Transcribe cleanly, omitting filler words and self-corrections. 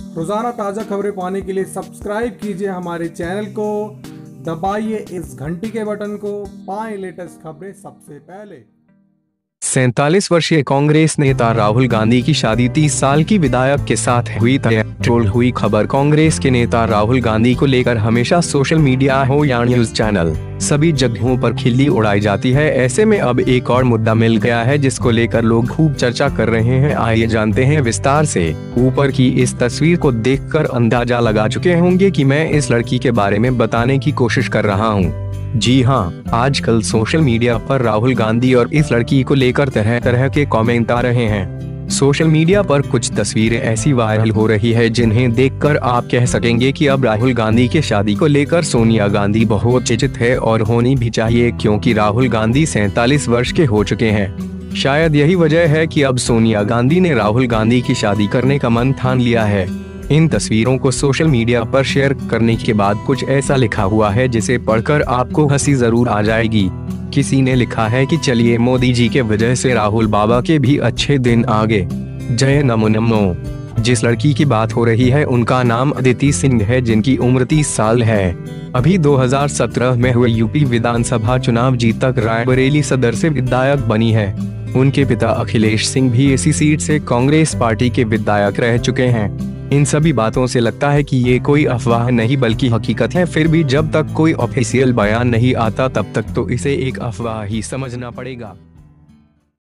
रोजाना ताज़ा खबरें पाने के लिए सब्सक्राइब कीजिए हमारे चैनल को, दबाइए इस घंटी के बटन को, पाएं लेटेस्ट खबरें सबसे पहले। 47 वर्षीय कांग्रेस नेता राहुल गांधी की शादी 30 साल की विधायक के साथ हुई तय। ट्रोल हुई खबर। कांग्रेस के नेता राहुल गांधी को लेकर हमेशा सोशल मीडिया हो या न्यूज चैनल, सभी जगहों पर खिल्ली उड़ाई जाती है। ऐसे में अब एक और मुद्दा मिल गया है जिसको लेकर लोग खूब चर्चा कर रहे हैं। आइए जानते हैं विस्तार से। ऊपर की इस तस्वीर को देखकर अंदाजा लगा चुके होंगे कि मैं इस लड़की के बारे में बताने की कोशिश कर रहा हूँ। जी हाँ, आजकल सोशल मीडिया पर राहुल गांधी और इस लड़की को लेकर तरह तरह के कमेंट आ रहे हैं। सोशल मीडिया पर कुछ तस्वीरें ऐसी वायरल हो रही है जिन्हें देखकर आप कह सकेंगे कि अब राहुल गांधी के शादी को लेकर सोनिया गांधी बहुत चिंतित है, और होनी भी चाहिए, क्योंकि राहुल गांधी 47 वर्ष के हो चुके हैं। शायद यही वजह है कि अब सोनिया गांधी ने राहुल गांधी की शादी करने का मन ठान लिया है। इन तस्वीरों को सोशल मीडिया पर शेयर करने के बाद कुछ ऐसा लिखा हुआ है जिसे पढ़कर आपको हंसी जरूर आ जाएगी। किसी ने लिखा है कि चलिए मोदी जी के वजह से राहुल बाबा के भी अच्छे दिन आ गए, जय नमो नमो। जिस लड़की की बात हो रही है उनका नाम अदिति सिंह है, जिनकी उम्र 30 साल है। अभी 2017 में हुए यूपी विधानसभा चुनाव जीतकर रायबरेली सदर से विधायक बनी है। उनके पिता अखिलेश सिंह भी इसी सीट से कांग्रेस पार्टी के विधायक रह चुके हैं। इन सभी बातों से लगता है कि ये कोई अफवाह नहीं बल्कि हकीकत है। फिर भी जब तक कोई ऑफिशियल बयान नहीं आता तब तक तो इसे एक अफवाह ही समझना पड़ेगा।